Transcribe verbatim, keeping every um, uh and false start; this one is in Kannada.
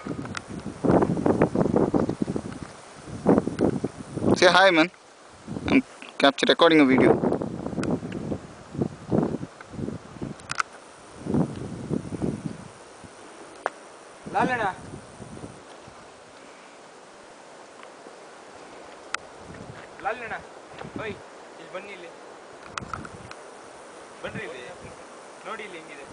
Say hi, man. I'm capture recording a video. ಲಾಲಣ್ಣ ಲಾಲಣ್ಣ ಓಯ್ ಇಲ್ಲಿ ಬನ್ನಿ, ಇಲ್ಲಿ ಬನ್ರಿ, ಇಲ್ಲಿ ನೋಡಿ, ಇಲ್ಲಿ ಹೆಂಗಿದೆ.